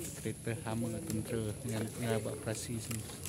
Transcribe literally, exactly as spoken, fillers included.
kereta hama tentera yang tengah buat operasi sini.